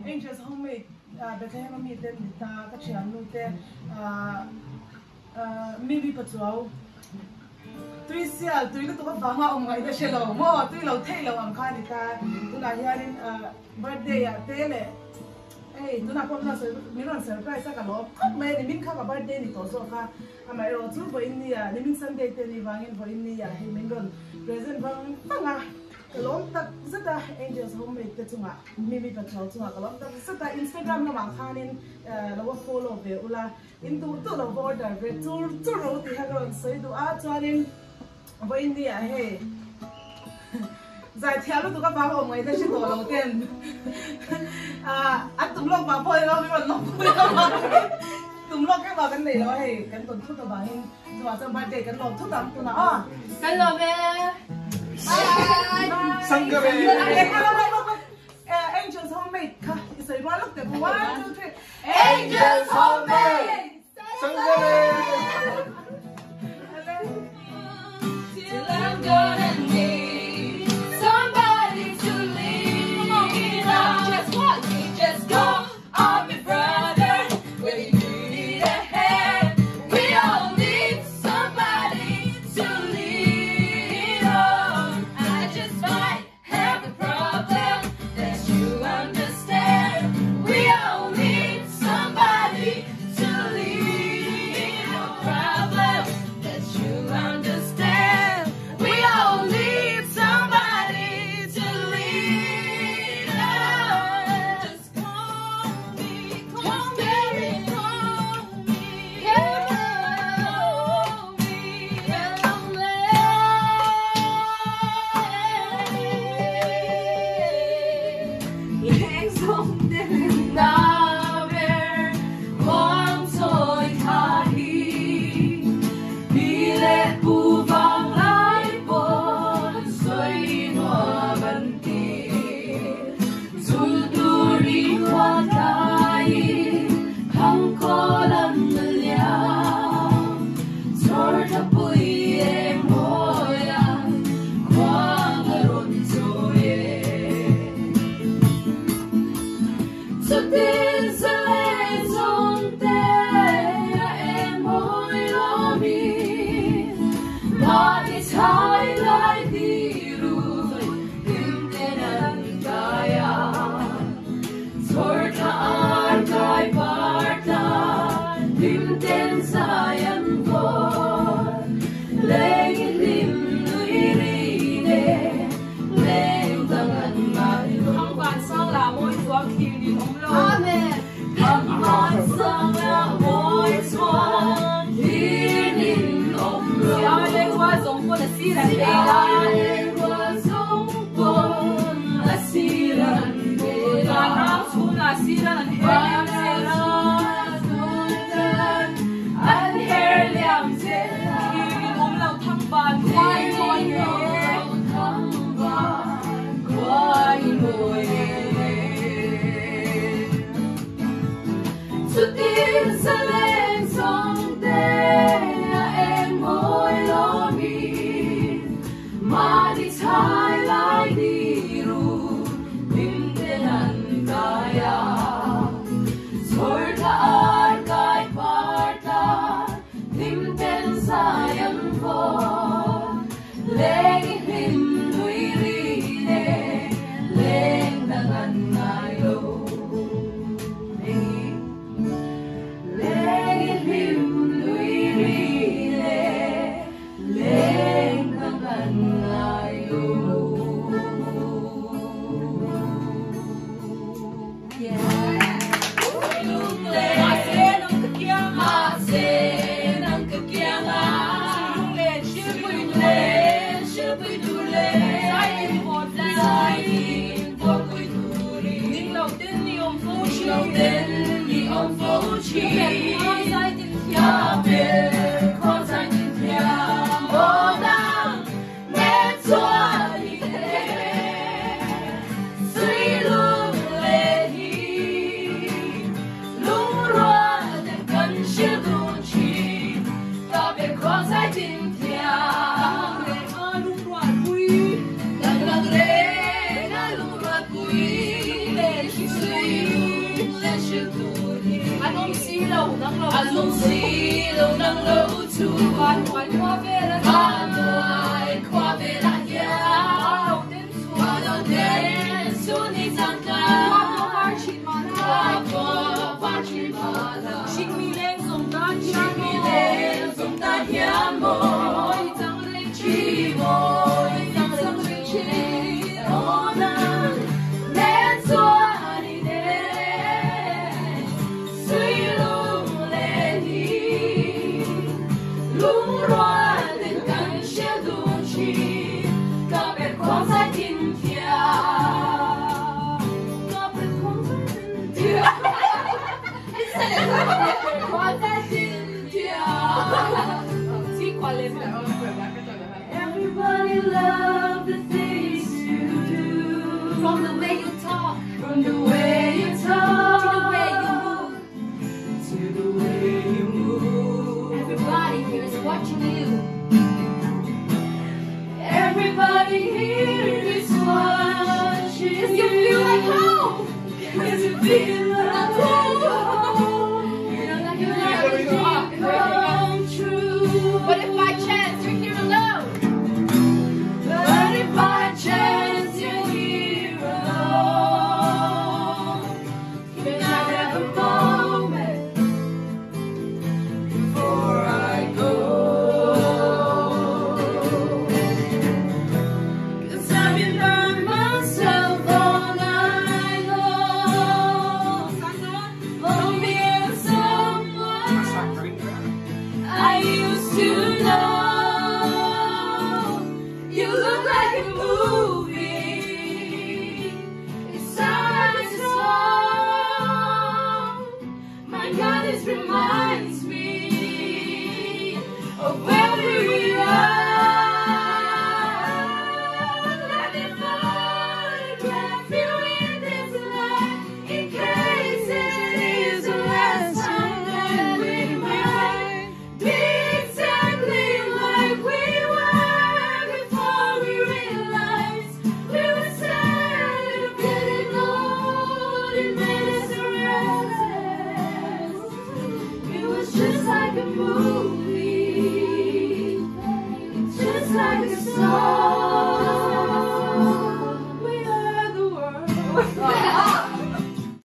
Angels homemade Bethlehem mi ten ta ka chian nu te maybe pachuao tui sial tui lu to ka fanga ngai da shelo mo tui lo thei lo ang kha ni ta tu na hianin birthday ya tele ei tu na pom na so mi ron surprise ka lo khop me ni min kha ka birthday ni to so kha amai ro chu bo in ni ya ni min sunday te ni wangin bo in ni ya he min ron present bang panga kalom tak zata angels homemade te chunga mi pachuao chunga kalom tak zata Instagram na mang khanin lo follow ve ula into to lo order ve tur ro ti ha ron soi du a chuanin bo in ni ya he giải theo lúc tụi các bạn hôm ngày ta sẽ tổ đầu tiên ăn tụm lông mà phơi đâu nhưng mà lông phơi đâu mà tụm lông cái vào cái này đó thì cái tuần thuốc tụi bạn hình tụi bạn trong ban để cái lông thuốc tắm tụi nó cái lông về sang cái về Angels homemade say one look there 1 2 3 Angels homemade sang cái về till I'm gonna need somebody to lean on. Just what you just call on me, brother. When you need a hand, we all need somebody to lean on. I just might have a problem that you understand. We all need somebody to lean on. Problem that you understand. We all need somebody to lean on. Just call me, call me, call me, Hãy subscribe Everybody loves the things you do. From the way you talk, from the way you talk, to the way you move. Everybody here is watching you. Everybody here is watching you. You feel like home. Cause you feel like home. You know that you're not come true. But if by chance you're here alone, but if by chance you're here alone, can I have a moment before I go? 'Cause I've been by myself all night long, for me and someone I used to know. You look like a movie. It sounds like a song. My God, this reminds me of where we are. Let me photograph you in this life, in case it is the last time that we might be exactly like we were before we realized we were sad, getting old, it made us restless. It was just like a movie, just like a song.